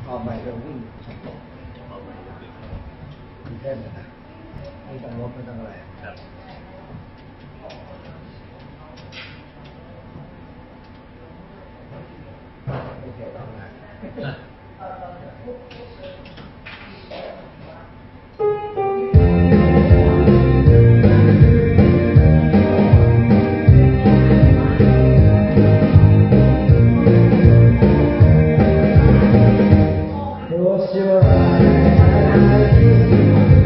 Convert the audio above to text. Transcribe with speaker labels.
Speaker 1: ออกใหม่เร็ววิ่งออกใหม่มีเส้นนะไม่ต้องลบไม่ต้องอะไรครับไม่เกี่ยวกับงานClose your eyes.